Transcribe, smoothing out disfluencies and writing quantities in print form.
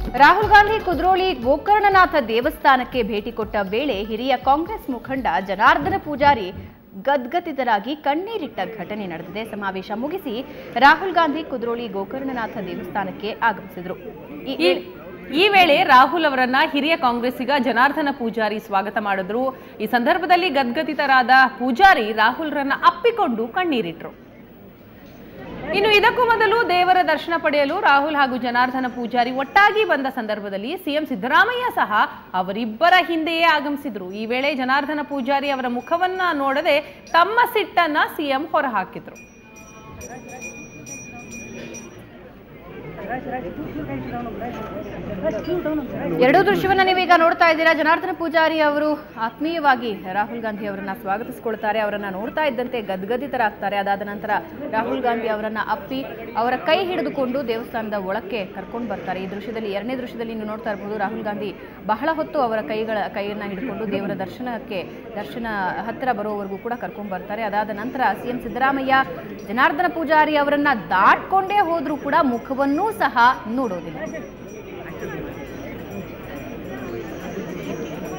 ರಾಹುಲ್ ಗಾಂಧಿ ಕುದ್ರೋಳಿ ಗೋಕರ್ಣನಾಥ ದೇವಸ್ಥಾನಕ್ಕೆ ಭೇಟಿ ಕೊಟ್ಟ ವೇಳೆ ಹಿರಿಯ ಕಾಂಗ್ರೆಸ್ ಮುಖಂಡ ಜನಾರ್ದನ ಪೂಜಾರಿ ಗದ್ಗದಿತರಾಗಿ ಕಣ್ಣೀರಿಟ್ಟ ಘಟನೆ ನಡೆದಿದೆ. ಸಮಾವೇಶ ಮುಗಿಸಿ ರಾಹುಲ್ ಗಾಂಧಿ ಕುದ್ರೋಳಿ ಗೋಕರ್ಣನಾಥ ದೇವಸ್ಥಾನಕ್ಕೆ ಆಗಮಿಸಿದರು. ಈ ವೇಳೆ ರಾಹುಲ್ ಅವರನ್ನ ಹಿರಿಯ ಕಾಂಗ್ರೆಸ್ಸಿಗ ಜನಾರ್ದನ ಪೂಜಾರಿ ಸ್ವಾಗತ ಮಾಡಿದ್ರು. ಈ ಸಂದರ್ಭದಲ್ಲಿ ಗದ್ಗದಿತರಾದ ಪೂಜಾರಿ ರಾಹುಲ್ರನ್ನ ಅಪ್ಪಿಕೊಂಡು ಕಣ್ಣೀರಿಟ್ರು. ಇನ್ನು ಇದಕ್ಕೂ ಮೊದಲು ದೇವರ ದರ್ಶನ ಪಡೆಯಲು ರಾಹುಲ್ ಹಾಗೂ ಜನಾರ್ದನ ಪೂಜಾರಿ ಒಟ್ಟಾಗಿ ಬಂದ ಸಂದರ್ಭದಲ್ಲಿ ಸಿಎಂ ಸಿದ್ದರಾಮಯ್ಯ ಸಹ ಅವರಿಬ್ಬರ ಹಿಂದೆಯೇ ಆಗಮಿಸಿದ್ರು. ಈ ವೇಳೆ ಜನಾರ್ದನ ಪೂಜಾರಿ ಅವರ ಮುಖವನ್ನ ನೋಡದೆ ತಮ್ಮ ಸಿಟ್ಟನ್ನ ಸಿಎಂ ಹೊರಹಾಕಿದ್ರು. ಎರಡೂ ದೃಶ್ಯವನ್ನ ನೀವೀಗ ನೋಡ್ತಾ ಇದ್ದೀರಾ. ಜನಾರ್ದನ ಪೂಜಾರಿ ಅವರು ಆತ್ಮೀಯವಾಗಿ ರಾಹುಲ್ ಗಾಂಧಿ ಅವರನ್ನ ಸ್ವಾಗತಿಸಿಕೊಳ್ತಾರೆ. ಅವರನ್ನ ನೋಡ್ತಾ ಇದ್ದಂತೆ ಗದ್ಗದಿತರಾಗ್ತಾರೆ. ಅದಾದ ನಂತರ ರಾಹುಲ್ ಗಾಂಧಿ ಅವರನ್ನ ಅಪ್ಪಿ ಅವರ ಕೈ ಹಿಡಿದುಕೊಂಡು ದೇವಸ್ಥಾನದ ಒಳಕ್ಕೆ ಕರ್ಕೊಂಡು ಬರ್ತಾರೆ. ಈ ದೃಶ್ಯದಲ್ಲಿ ಎರಡನೇ ದೃಶ್ಯದಲ್ಲಿ ನೀವು ನೋಡ್ತಾ ಇರಬಹುದು. ರಾಹುಲ್ ಗಾಂಧಿ ಬಹಳ ಹೊತ್ತು ಅವರ ಕೈಯನ್ನ ಹಿಡ್ಕೊಂಡು ದೇವರ ದರ್ಶನ ಹತ್ತಿರ ಬರೋವರೆಗೂ ಕೂಡ ಕರ್ಕೊಂಡು ಬರ್ತಾರೆ. ಅದಾದ ನಂತರ ಸಿಎಂ ಸಿದ್ದರಾಮಯ್ಯ ಜನಾರ್ದನ ಪೂಜಾರಿ ಅವರನ್ನ ದಾಟ್ಕೊಂಡೇ ಹೋದ್ರೂ ಕೂಡ ಮುಖವನ್ನೂ ಸಹ ನೋಡೋದಿಲ್ಲ.